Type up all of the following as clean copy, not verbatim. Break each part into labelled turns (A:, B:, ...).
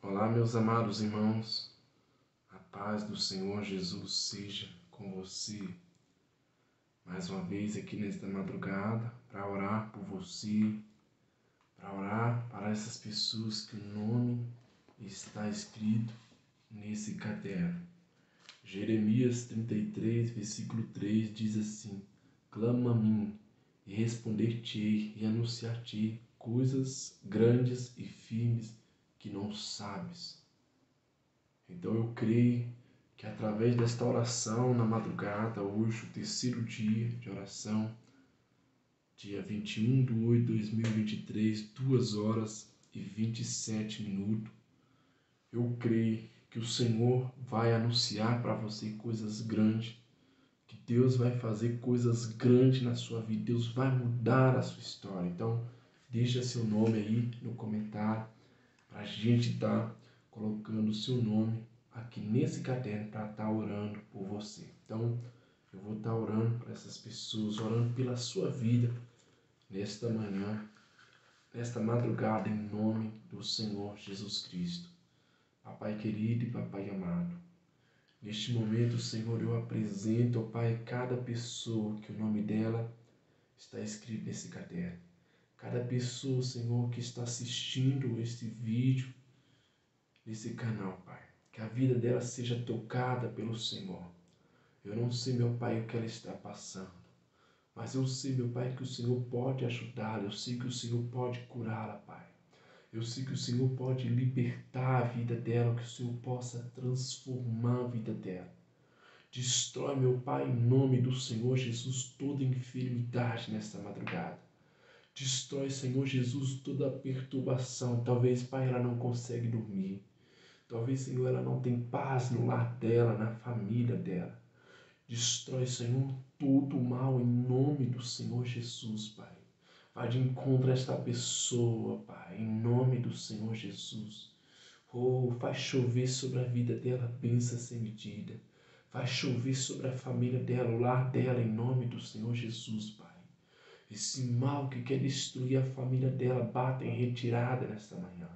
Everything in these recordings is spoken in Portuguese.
A: Olá, meus amados irmãos, a paz do Senhor Jesus seja com você. Mais uma vez aqui nesta madrugada para orar por você, para orar para essas pessoas que o nome está escrito nesse caderno. Jeremias 33, versículo 3 diz assim: clama a mim e responder-te-ei e anunciar-te coisas grandes e firmes que não sabes. Então eu creio que através desta oração na madrugada, hoje, o terceiro dia de oração, dia 21/8/2023, 2h27, eu creio que o Senhor vai anunciar para você coisas grandes, que Deus vai fazer coisas grandes na sua vida, Deus vai mudar a sua história. Então, deixa seu nome aí no comentário, para a gente estar colocando o seu nome aqui nesse caderno para estar orando por você. Então, eu vou estar orando para essas pessoas, orando pela sua vida nesta manhã, nesta madrugada, em nome do Senhor Jesus Cristo. Papai querido e papai amado, neste momento, Senhor, eu apresento, ó Pai, cada pessoa que o nome dela está escrito nesse caderno. Cada pessoa, Senhor, que está assistindo este vídeo, nesse canal, Pai. Que a vida dela seja tocada pelo Senhor. Eu não sei, meu Pai, o que ela está passando, mas eu sei, meu Pai, que o Senhor pode ajudá-la. Eu sei que o Senhor pode curá-la, Pai. Eu sei que o Senhor pode libertar a vida dela, que o Senhor possa transformar a vida dela. Destrói, meu Pai, em nome do Senhor Jesus, toda enfermidade nesta madrugada. Destrói, Senhor Jesus, toda perturbação. Talvez, Pai, ela não consegue dormir. Talvez, Senhor, ela não tem paz no lar dela, na família dela. Destrói, Senhor, todo o mal em nome do Senhor Jesus, Pai. Vai de encontro a esta pessoa, Pai, em nome do Senhor Jesus. Oh, faz chover sobre a vida dela bênção sem medida. Faz chover sobre a família dela, o lar dela, em nome do Senhor Jesus, Pai. Esse mal que quer destruir a família dela, bata em retirada nesta manhã.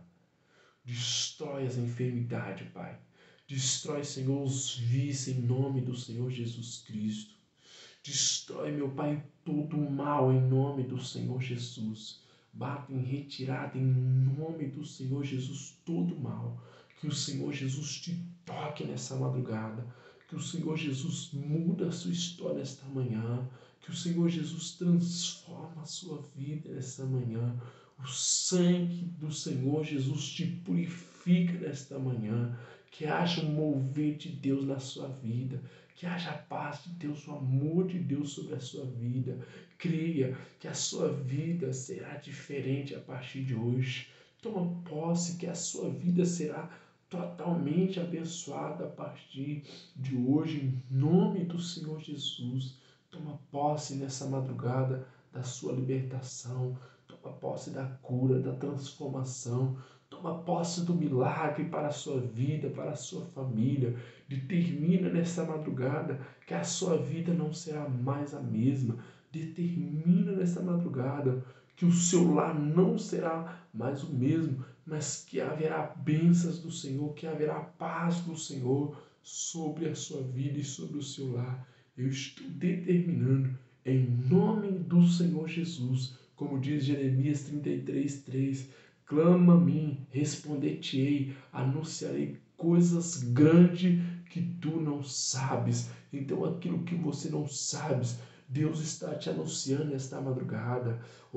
A: Destrói as enfermidades, Pai. Destrói, Senhor, os vícios em nome do Senhor Jesus Cristo. Destrói, meu Pai, todo o mal em nome do Senhor Jesus. Bata em retirada em nome do Senhor Jesus todo o mal. Que o Senhor Jesus te toque nessa madrugada. Que o Senhor Jesus muda a sua história esta manhã. Que o Senhor Jesus transforma a sua vida nesta manhã. O sangue do Senhor Jesus te purifica nesta manhã. Que haja um mover de Deus na sua vida. Que haja a paz de Deus, o amor de Deus sobre a sua vida. Creia que a sua vida será diferente a partir de hoje. Toma posse que a sua vida será totalmente abençoada a partir de hoje, em nome do Senhor Jesus. Toma posse nessa madrugada da sua libertação. Toma posse da cura, da transformação. Toma posse do milagre para a sua vida, para a sua família. Determina nessa madrugada que a sua vida não será mais a mesma. Determina nessa madrugada que o seu lar não será mais o mesmo, mas que haverá bênçãos do Senhor, que haverá paz do Senhor sobre a sua vida e sobre o seu lar. Eu estou determinando em nome do Senhor Jesus, como diz Jeremias 33:3, clama a mim, responder-te-ei, anunciarei coisas grandes que tu não sabes. Então aquilo que você não sabes, Deus está te anunciando nesta madrugada.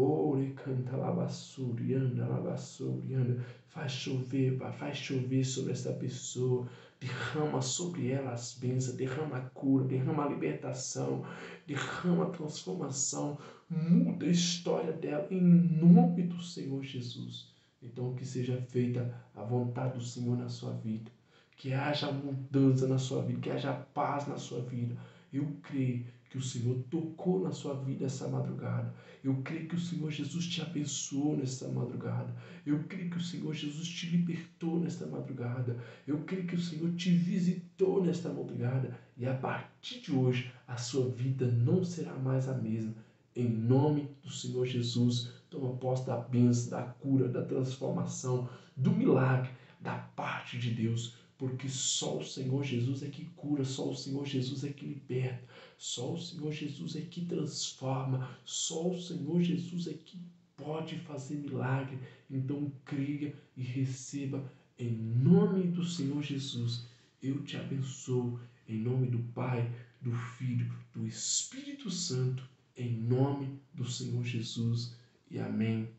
A: Faz chover, Pai, faz chover sobre esta pessoa. Derrama sobre ela as bênçãos, derrama a cura, derrama a libertação, derrama a transformação. Muda a história dela em nome do Senhor Jesus. Então que seja feita a vontade do Senhor na sua vida. Que haja mudança na sua vida, que haja paz na sua vida. Eu creio que o Senhor tocou na sua vida essa madrugada. Eu creio que o Senhor Jesus te abençoou nesta madrugada. Eu creio que o Senhor Jesus te libertou nesta madrugada. Eu creio que o Senhor te visitou nesta madrugada. E a partir de hoje, a sua vida não será mais a mesma. Em nome do Senhor Jesus, toma posse da bênção, da cura, da transformação, do milagre. da parte de Deus, porque só o Senhor Jesus é que cura, só o Senhor Jesus é que liberta, só o Senhor Jesus é que transforma, só o Senhor Jesus é que pode fazer milagre. Então creia e receba em nome do Senhor Jesus. Eu te abençoo em nome do Pai, do Filho, do Espírito Santo, em nome do Senhor Jesus. E amém